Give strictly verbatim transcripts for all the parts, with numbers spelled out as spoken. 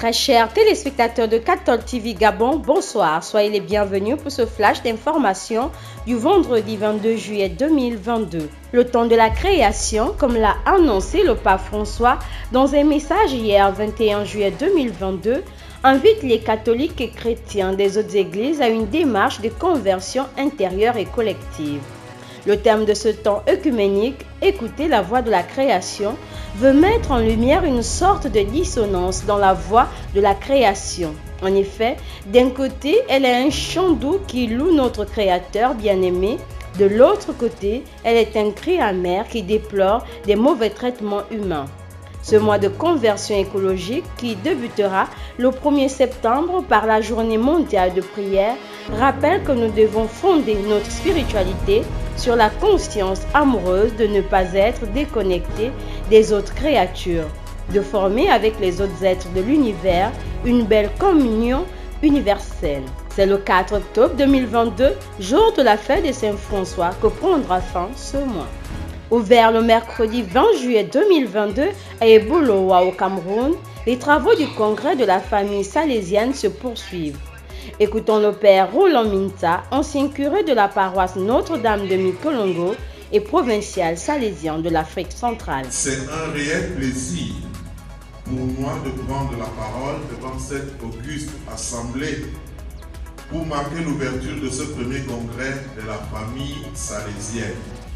Très chers téléspectateurs de Cathol T V Gabon, bonsoir. Soyez les bienvenus pour ce flash d'information du vendredi vingt-deux juillet deux mille vingt-deux. Le temps de la création, comme l'a annoncé le pape François dans un message hier vingt et un juillet deux mille vingt-deux, invite les catholiques et chrétiens des autres églises à une démarche de conversion intérieure et collective. Le thème de ce temps œcuménique, écouter la voix de la création, veut mettre en lumière une sorte de dissonance dans la voix de la création. En effet, d'un côté, elle est un chant doux qui loue notre Créateur bien-aimé. De l'autre côté, elle est un cri amer qui déplore des mauvais traitements humains. Ce mois de conversion écologique, qui débutera le premier septembre par la journée mondiale de prière, rappelle que nous devons fonder notre spiritualité sur la conscience amoureuse de ne pas être déconnectés des autres créatures, de former avec les autres êtres de l'univers une belle communion universelle. C'est le quatre octobre deux mille vingt-deux, jour de la fête de Saint-François, que prendra fin ce mois. Ouvert le mercredi vingt juillet deux mille vingt-deux à Ebolowa au Cameroun, les travaux du congrès de la famille salésienne se poursuivent. Écoutons le père Roland Minta, ancien curé de la paroisse Notre-Dame de Mikolongo et provincial salésien de l'Afrique centrale. C'est un réel plaisir pour moi de prendre la parole devant cette auguste assemblée pour marquer l'ouverture de ce premier congrès de la famille salésienne.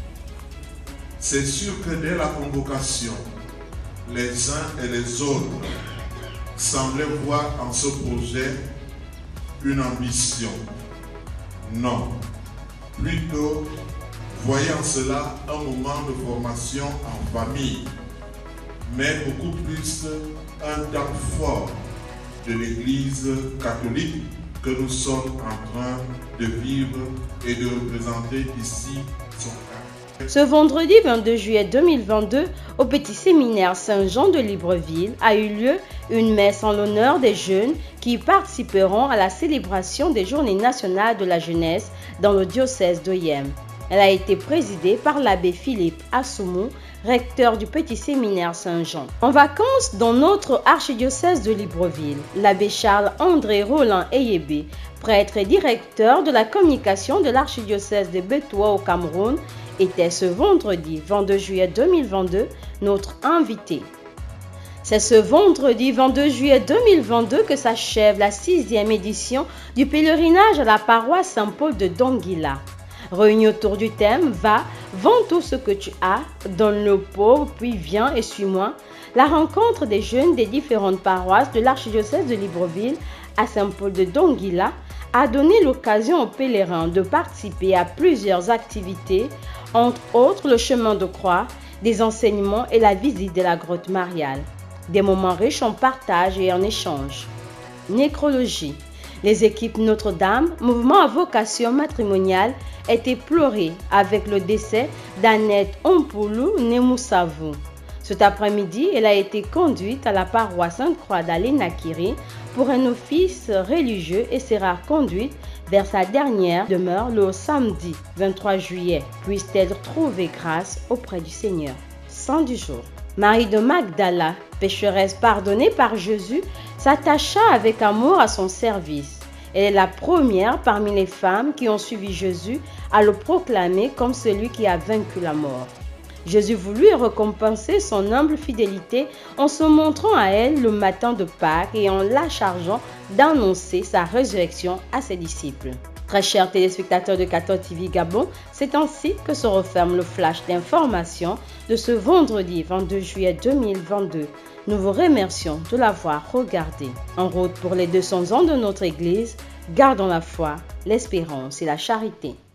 C'est sûr que dès la convocation, les uns et les autres semblaient voir en ce projet une ambition. Non, plutôt voyant cela un moment de formation en famille, mais beaucoup plus un temps fort de l'Église catholique que nous sommes en train de vivre et de représenter ici son cœur. Ce vendredi vingt-deux juillet deux mille vingt-deux, au petit séminaire Saint-Jean de Libreville, a eu lieu une messe en l'honneur des jeunes qui participeront à la célébration des Journées nationales de la jeunesse dans le diocèse d'Oyem. Elle a été présidée par l'abbé Philippe Assoumou, recteur du petit séminaire Saint-Jean. En vacances dans notre archidiocèse de Libreville, l'abbé Charles-André Roland Eyébé, prêtre et directeur de la communication de l'archidiocèse de Bétoua au Cameroun, était ce vendredi vingt-deux juillet deux mille vingt-deux notre invité. C'est ce vendredi vingt-deux juillet deux mille vingt-deux que s'achève la sixième édition du pèlerinage à la paroisse Saint-Paul de Donguila. Réunis autour du thème « Va, vends tout ce que tu as, donne-le aux pauvres, puis viens et suis-moi », la rencontre des jeunes des différentes paroisses de l'archidiocèse de Libreville à Saint-Paul de Donguila a donné l'occasion aux pèlerins de participer à plusieurs activités, entre autres le chemin de croix, des enseignements et la visite de la grotte mariale. Des moments riches en partage et en échange. Nécrologie. Les équipes Notre-Dame, mouvement à vocation matrimoniale, étaient pleurées avec le décès d'Annette Ompoulou Nemousavou. Cet après-midi, elle a été conduite à la paroisse Sainte-Croix d'Alénakiri pour un office religieux et sera conduite vers sa dernière demeure le samedi vingt-trois juillet. Puisse-t-elle trouver grâce auprès du Seigneur. Saint du jour. Marie de Magdala, pécheresse pardonnée par Jésus, s'attacha avec amour à son service. Elle est la première parmi les femmes qui ont suivi Jésus à le proclamer comme celui qui a vaincu la mort. Jésus voulut récompenser son humble fidélité en se montrant à elle le matin de Pâques et en la chargeant d'annoncer sa résurrection à ses disciples. Très chers téléspectateurs de Cathol T V Gabon, c'est ainsi que se referme le flash d'information de ce vendredi vingt-deux juillet deux mille vingt-deux. Nous vous remercions de l'avoir regardé. En route pour les deux cents ans de notre Église, gardons la foi, l'espérance et la charité.